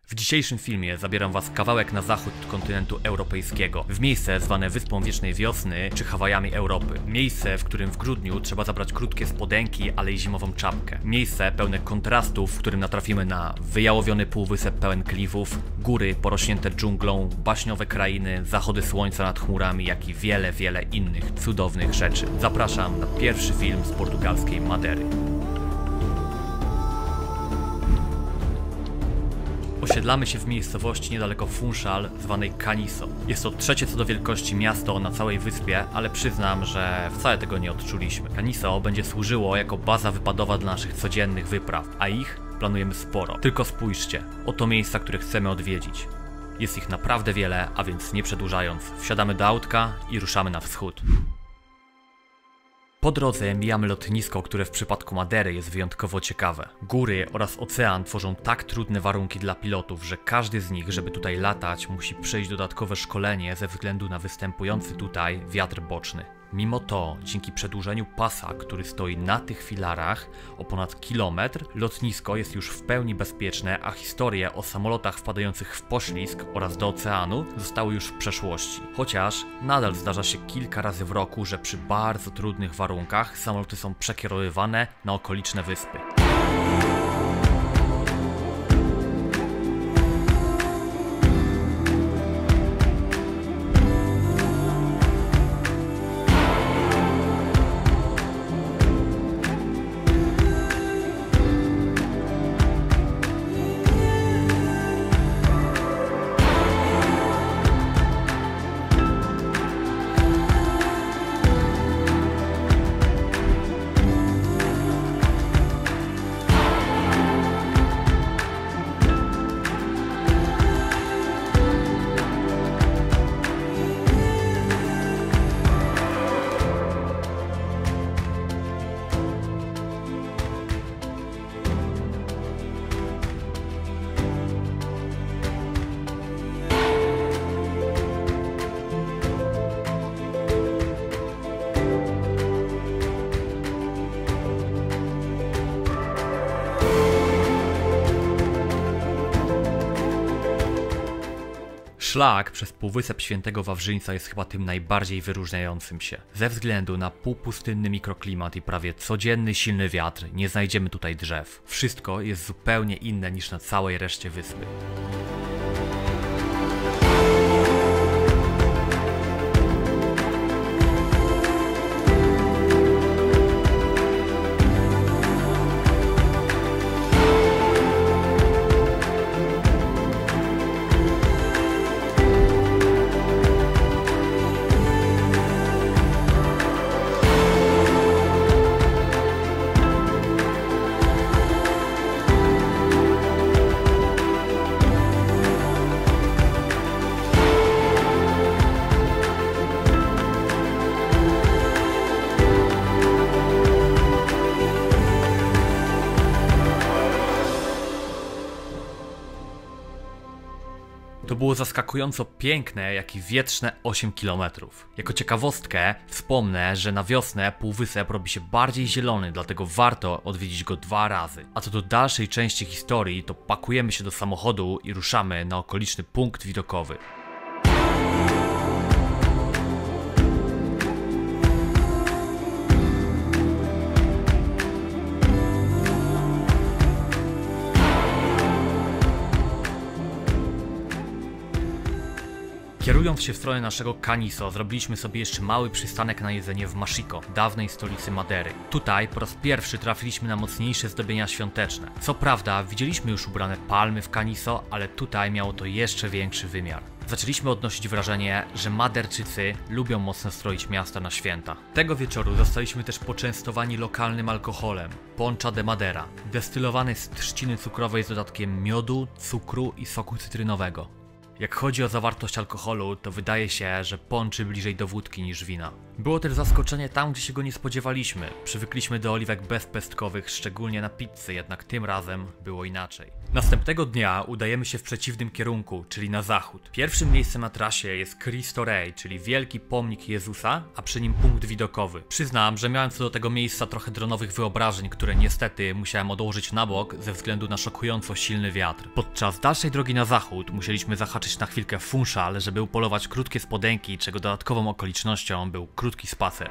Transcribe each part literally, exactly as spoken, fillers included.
W dzisiejszym filmie zabieram was kawałek na zachód kontynentu europejskiego, w miejsce zwane Wyspą Wiecznej Wiosny czy Hawajami Europy. Miejsce, w którym w grudniu trzeba zabrać krótkie spodenki, ale i zimową czapkę. Miejsce pełne kontrastów, w którym natrafimy na wyjałowiony półwysep pełen klifów, góry porośnięte dżunglą, baśniowe krainy, zachody słońca nad chmurami, jak i wiele, wiele innych cudownych rzeczy. Zapraszam na pierwszy film z portugalskiej Madeiry. Osiedlamy się w miejscowości niedaleko Funchal, zwanej Caniço. Jest to trzecie co do wielkości miasto na całej wyspie, ale przyznam, że wcale tego nie odczuliśmy. Caniço będzie służyło jako baza wypadowa dla naszych codziennych wypraw, a ich planujemy sporo. Tylko spójrzcie, oto miejsca, które chcemy odwiedzić. Jest ich naprawdę wiele, a więc nie przedłużając, wsiadamy do autka i ruszamy na wschód. Po drodze mijamy lotnisko, które w przypadku Madeiry jest wyjątkowo ciekawe. Góry oraz ocean tworzą tak trudne warunki dla pilotów, że każdy z nich, żeby tutaj latać, musi przejść dodatkowe szkolenie ze względu na występujący tutaj wiatr boczny. Mimo to, dzięki przedłużeniu pasa, który stoi na tych filarach o ponad kilometr, lotnisko jest już w pełni bezpieczne, a historie o samolotach wpadających w poślizg oraz do oceanu zostały już w przeszłości. Chociaż nadal zdarza się kilka razy w roku, że przy bardzo trudnych warunkach samoloty są przekierowywane na okoliczne wyspy. Szlak przez Półwysep Świętego Wawrzyńca jest chyba tym najbardziej wyróżniającym się. Ze względu na półpustynny mikroklimat i prawie codzienny silny wiatr nie znajdziemy tutaj drzew. Wszystko jest zupełnie inne niż na całej reszcie wyspy. To było zaskakująco piękne, jak i wietrzne osiem kilometrów. Jako ciekawostkę wspomnę, że na wiosnę półwysep robi się bardziej zielony, dlatego warto odwiedzić go dwa razy. A co do dalszej części historii, to pakujemy się do samochodu i ruszamy na okoliczny punkt widokowy. Kierując się w stronę naszego Caniço, zrobiliśmy sobie jeszcze mały przystanek na jedzenie w Machico, dawnej stolicy Madeiry. Tutaj po raz pierwszy trafiliśmy na mocniejsze zdobienia świąteczne. Co prawda widzieliśmy już ubrane palmy w Caniço, ale tutaj miało to jeszcze większy wymiar. Zaczęliśmy odnosić wrażenie, że Maderczycy lubią mocno stroić miasta na święta. Tego wieczoru zostaliśmy też poczęstowani lokalnym alkoholem, Poncha de Madeira, destylowany z trzciny cukrowej z dodatkiem miodu, cukru i soku cytrynowego. Jak chodzi o zawartość alkoholu, to wydaje się, że ponczy bliżej do wódki niż wina. Było też zaskoczenie tam, gdzie się go nie spodziewaliśmy. Przywykliśmy do oliwek bezpestkowych, szczególnie na pizzy, jednak tym razem było inaczej. Następnego dnia udajemy się w przeciwnym kierunku, czyli na zachód. Pierwszym miejscem na trasie jest Cristo Rey, czyli wielki pomnik Jezusa, a przy nim punkt widokowy. Przyznam, że miałem co do tego miejsca trochę dronowych wyobrażeń, które niestety musiałem odłożyć na bok ze względu na szokująco silny wiatr. Podczas dalszej drogi na zachód musieliśmy zahaczyć na chwilkę w Funchal, żeby upolować krótkie spodenki, czego dodatkową okolicznością był krótki spacer.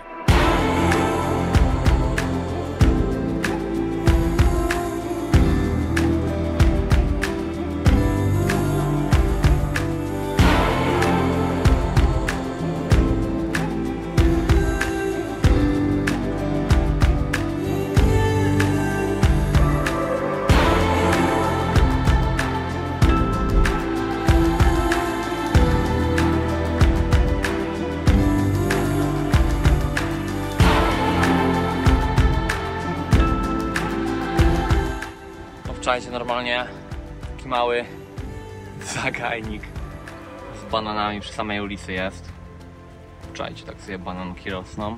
Wczorajcie normalnie taki mały zagajnik z bananami przy samej ulicy jest. Wczorajcie, tak sobie bananki rosną.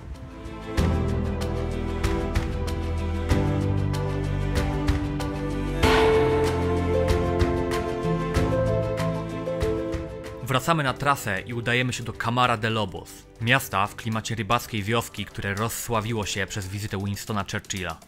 Wracamy na trasę i udajemy się do Camara de Lobos, miasta w klimacie rybackiej wioski, które rozsławiło się przez wizytę Winstona Churchilla.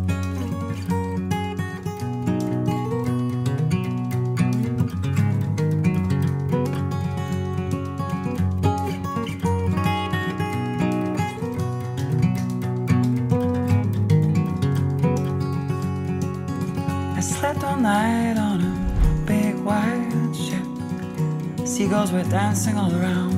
Slept all night on a big white ship. Seagulls were dancing all around.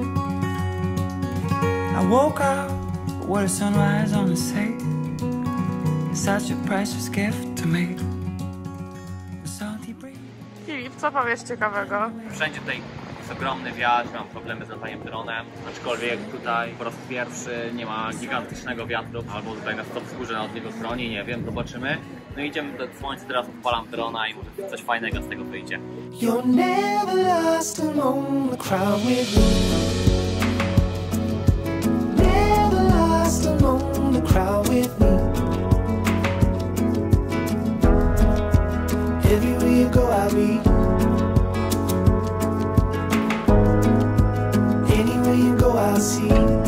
I woke up, what a sunrise on the sea. Such a precious gift to me. The salty breeze. Filip, co powiesz ciekawego? Wszędzie tutaj jest ogromny wiatr, mam problemy z lataniem dronem, aczkolwiek tutaj po raz pierwszy nie ma gigantycznego wiatru, albo tutaj nas to wzgórze na od niego chroni, nie wiem, zobaczymy. No idziemy do słońca, teraz odpalam drona i może coś fajnego z tego wyjdzie. You're never lost among the crowd with me. Never lost among the crowd with me. Everywhere you go I'll be. Anywhere you go I'll see.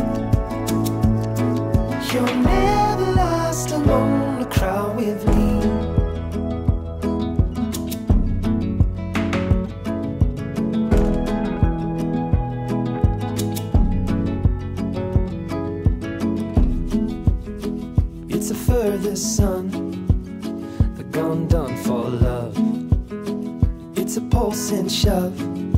You're never lost among the crowd with me. It's a furthest sun, the gun done for love. It's a pulsing shove.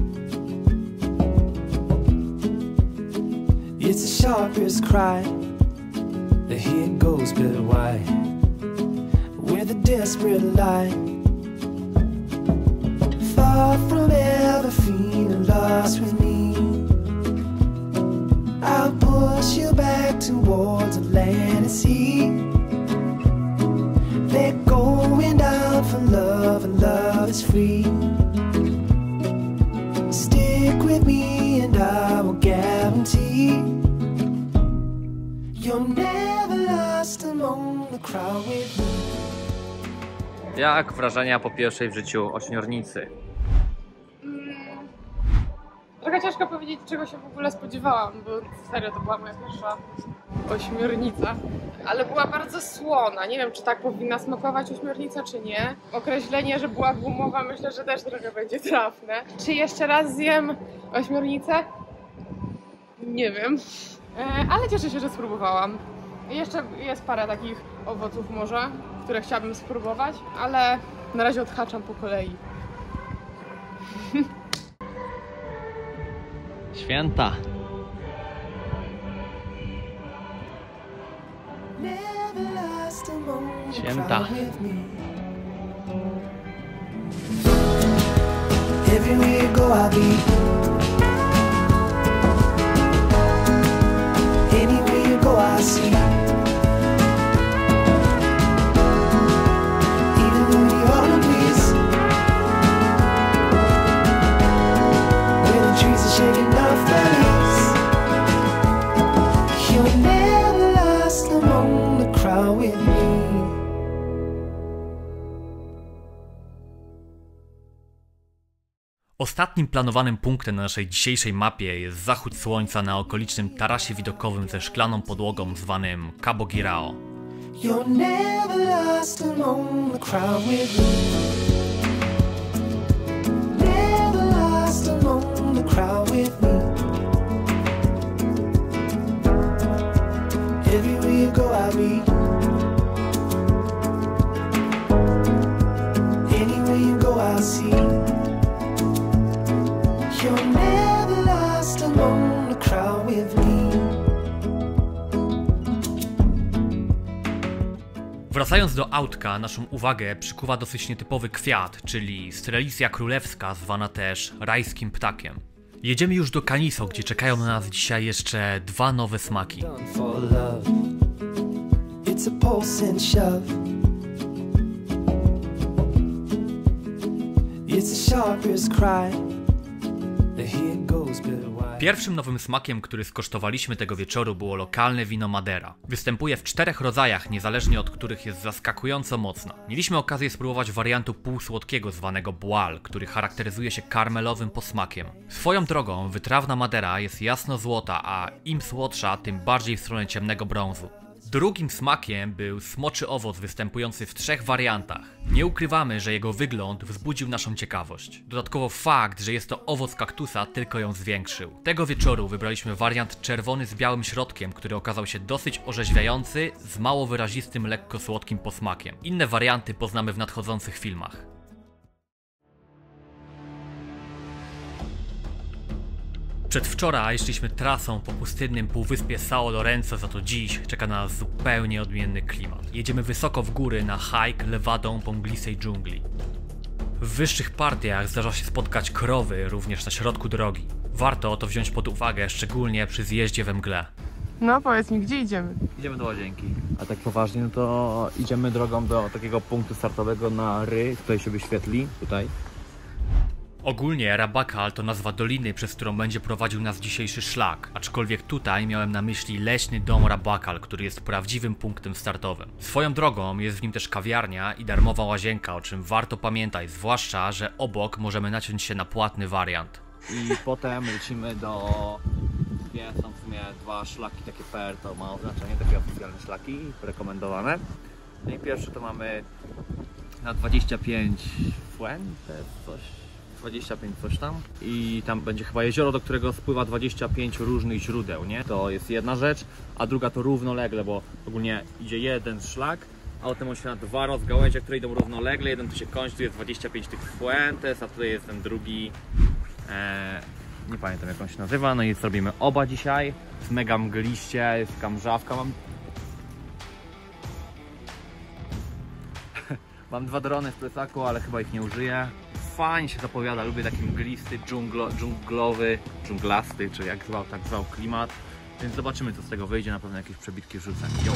It's the sharpest cry. The hit goes but why? Where the desperate lie. Far from ever feeling lost with me. I'll push you back towards the land and sea. They're going down for love and love is free. Stick with me and I will guarantee you're never lost among the crowd with me. Jak wrażenia po pierwszej w życiu ośmiornicy? Mm, trochę ciężko powiedzieć, czego się w ogóle spodziewałam, bo serio to była moja pierwsza ośmiornica. Ale była bardzo słona. Nie wiem, czy tak powinna smakować ośmiornica, czy nie. Określenie, że była gumowa, myślę, że też trochę będzie trafne. Czy jeszcze raz zjem ośmiornicę? Nie wiem. E, ale cieszę się, że spróbowałam. Jeszcze jest parę takich owoców morza, które chciałabym spróbować, ale na razie odhaczam po kolei. Święta. Święta. Everywhere you go I'll be. Anywhere you go I'll see. Even though you're on a place where the trees are shaking off their leaves, you're never lost among the crowd with me. Ostatnim planowanym punktem na naszej dzisiejszej mapie jest zachód słońca na okolicznym tarasie widokowym ze szklaną podłogą zwanym Cabo Girao. You're never lost among the crowd with me. Never lost among the crowd with me. Everywhere you go, I'll be. Anywhere you go, I'll see. You're never lost among the crowd with me. Wracając do autka, naszą uwagę przykuwa dosyć nietypowy kwiat, czyli Strelitzia królewska, zwana też rajskim ptakiem. Jedziemy już do Canizo, gdzie czekają na nas dzisiaj jeszcze dwa nowe smaki. Pierwszym nowym smakiem, który skosztowaliśmy tego wieczoru, było lokalne wino Madera. Występuje w czterech rodzajach, niezależnie od których jest zaskakująco mocna. Mieliśmy okazję spróbować wariantu półsłodkiego zwanego Boal, który charakteryzuje się karmelowym posmakiem. Swoją drogą, wytrawna Madera jest jasno złota, a im słodsza, tym bardziej w stronę ciemnego brązu. Drugim smakiem był smoczy owoc występujący w trzech wariantach. Nie ukrywamy, że jego wygląd wzbudził naszą ciekawość. Dodatkowo fakt, że jest to owoc kaktusa, tylko ją zwiększył. Tego wieczoru wybraliśmy wariant czerwony z białym środkiem, który okazał się dosyć orzeźwiający, z mało wyrazistym, lekko słodkim posmakiem. Inne warianty poznamy w nadchodzących filmach. Przedwczoraj szliśmy trasą po pustynnym półwyspie São Lourenço, za to dziś czeka na nas zupełnie odmienny klimat. Jedziemy wysoko w góry na hike lewadą po mglistej dżungli. W wyższych partiach zdarza się spotkać krowy również na środku drogi. Warto to wziąć pod uwagę, szczególnie przy zjeździe we mgle. No powiedz mi, gdzie idziemy? Idziemy do Łazienki. A tak poważnie, no to idziemy drogą do takiego punktu startowego na Ry, tutaj się wyświetli, tutaj. Ogólnie Rabakal to nazwa doliny, przez którą będzie prowadził nas dzisiejszy szlak, aczkolwiek tutaj miałem na myśli leśny dom Rabakal, który jest prawdziwym punktem startowym. Swoją drogą jest w nim też kawiarnia i darmowa łazienka, o czym warto pamiętać, zwłaszcza, że obok możemy naciąć się na płatny wariant. I potem lecimy do... Są w sumie dwa szlaki takie P R, to ma oznaczenie, takie oficjalne szlaki, rekomendowane. No i pierwszy to mamy na dwadzieścia pięć Fuentes, coś... dwadzieścia pięć coś tam i tam będzie chyba jezioro, do którego spływa dwadzieścia pięć różnych źródeł, nie? To jest jedna rzecz, a druga to równolegle, bo ogólnie idzie jeden szlak, a potem on się na dwa rozgałęzie, które idą równolegle, jeden tu się kończy, tu jest dwadzieścia pięć tych Fuentes, a tutaj jest ten drugi, e, nie pamiętam jak on się nazywa, no i zrobimy oba dzisiaj, jest mega mgliście, jest taka mrzawka, mam mam dwa drony w plecaku, ale chyba ich nie użyję. Fajnie się zapowiada, lubię taki mglisty, dżunglo, dżunglowy, dżunglasty, czy jak zwał, tak zwał klimat. Więc zobaczymy, co z tego wyjdzie, na pewno jakieś przebitki wrzucę. Yo.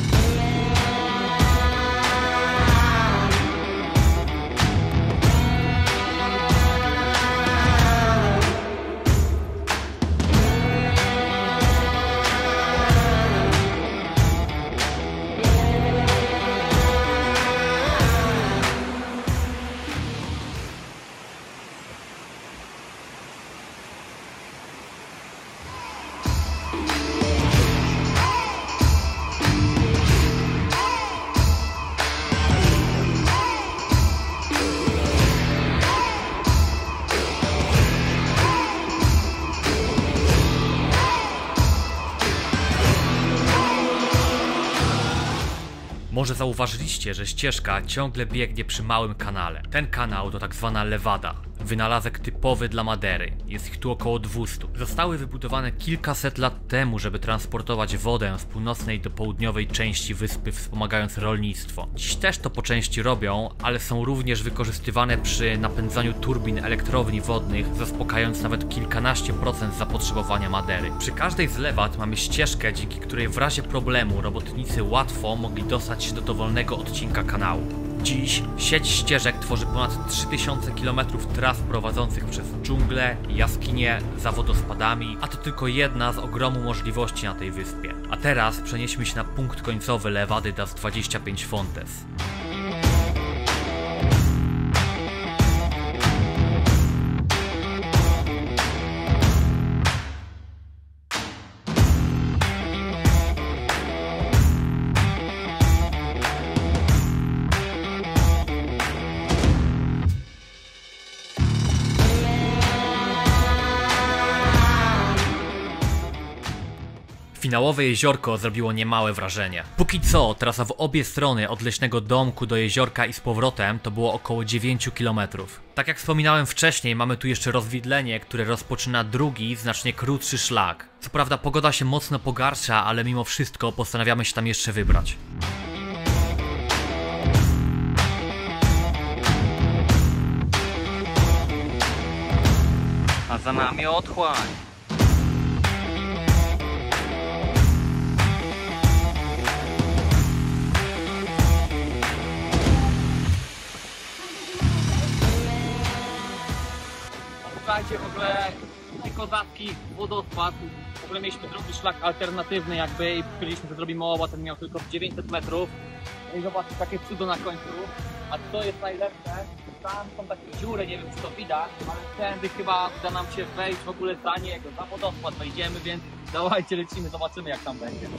Może zauważyliście, że ścieżka ciągle biegnie przy małym kanale. Ten kanał to tak zwana lewada, wynalazek typowy dla Madery. Jest ich tu około dwieście. Zostały wybudowane kilkaset lat temu, żeby transportować wodę z północnej do południowej części wyspy, wspomagając rolnictwo. Dziś też to po części robią, ale są również wykorzystywane przy napędzaniu turbin elektrowni wodnych, zaspokajając nawet kilkanaście procent zapotrzebowania Madery. Przy każdej z lewad mamy ścieżkę, dzięki której w razie problemu robotnicy łatwo mogli dostać się do dowolnego odcinka kanału. Dziś sieć ścieżek tworzy ponad trzy tysiące kilometrów tras prowadzących przez dżunglę, jaskinie, za wodospadami, a to tylko jedna z ogromu możliwości na tej wyspie. A teraz przenieśmy się na punkt końcowy lewady das dwadzieścia pięć Fontes. Finałowe jeziorko zrobiło niemałe wrażenie. Póki co, trasa w obie strony od leśnego domku do jeziorka i z powrotem to było około dziewięć kilometrów. Tak jak wspominałem wcześniej, mamy tu jeszcze rozwidlenie, które rozpoczyna drugi, znacznie krótszy szlak. Co prawda pogoda się mocno pogarsza, ale mimo wszystko postanawiamy się tam jeszcze wybrać. A za nami otchłań. Słuchajcie, w ogóle te kozacki, wodospad. W ogóle mieliśmy drugi szlak alternatywny jakby i powiedzieliśmy, że zrobimy oba, ten miał tylko dziewięćset metrów. I zobaczcie, takie cudo na końcu. A co jest najlepsze? Tam są takie dziury, nie wiem czy to widać, ale tędy chyba uda nam się wejść w ogóle za niego, za wodospad wejdziemy, więc dawajcie, lecimy, zobaczymy jak tam będzie.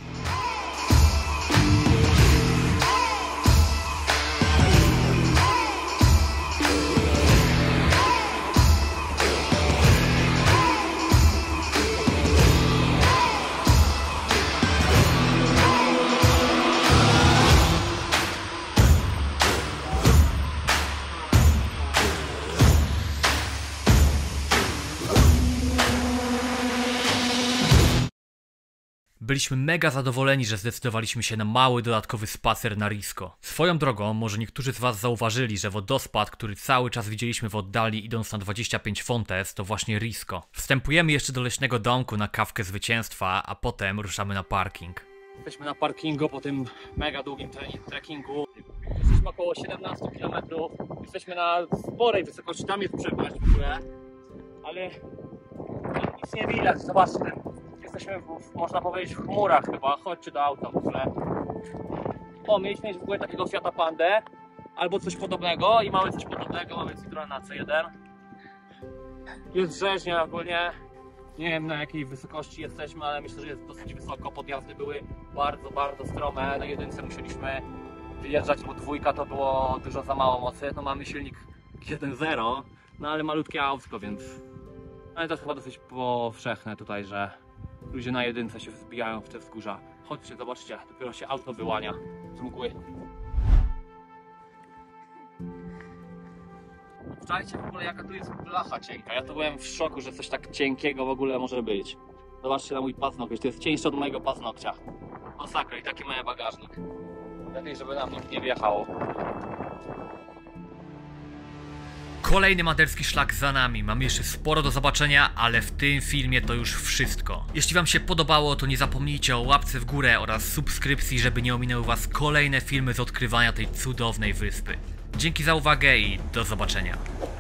Byliśmy mega zadowoleni, że zdecydowaliśmy się na mały dodatkowy spacer na Risco. Swoją drogą, może niektórzy z was zauważyli, że wodospad, który cały czas widzieliśmy w oddali idąc na dwadzieścia pięć Fontes, to właśnie Risco. Wstępujemy jeszcze do leśnego domku na kawkę zwycięstwa, a potem ruszamy na parking. Jesteśmy na parkingu po tym mega długim trekkingu. Jesteśmy około siedemnaście kilometrów. Jesteśmy na sporej wysokości, tam jest przepaść w ogóle, ale nic nie widać, zobaczcie. Jesteśmy, w, można powiedzieć, w chmurach chyba. Chodźcie do auta w ogóle. O, mieliśmy mieć w ogóle takiego Fiata Pandę albo coś podobnego i mamy coś podobnego, mamy Citroena C jeden. Jest rzeźnia ogólnie. Nie wiem na jakiej wysokości jesteśmy, ale myślę, że jest dosyć wysoko. Podjazdy były bardzo, bardzo strome. Na jedynce musieliśmy wyjeżdżać, bo dwójka to było dużo za mało mocy. No mamy silnik jeden zero, no ale malutkie autko, więc... Ale to jest chyba dosyć powszechne tutaj, że ludzie na jedynce się wzbijają w te wzgórza. Chodźcie, zobaczcie, dopiero się auto wyłania z mgły. Słuchajcie w ogóle jaka tu jest blacha cienka. Ja to byłem w szoku, że coś tak cienkiego w ogóle może być. Zobaczcie na mój paznokcie, to jest cieńsze od mojego paznokcia. Masakra i taki mały bagażnik. Lepiej, żeby nam nikt nie wjechał. Kolejny maderski szlak za nami, mamy jeszcze sporo do zobaczenia, ale w tym filmie to już wszystko. Jeśli wam się podobało, to nie zapomnijcie o łapce w górę oraz subskrypcji, żeby nie ominęły was kolejne filmy z odkrywania tej cudownej wyspy. Dzięki za uwagę i do zobaczenia.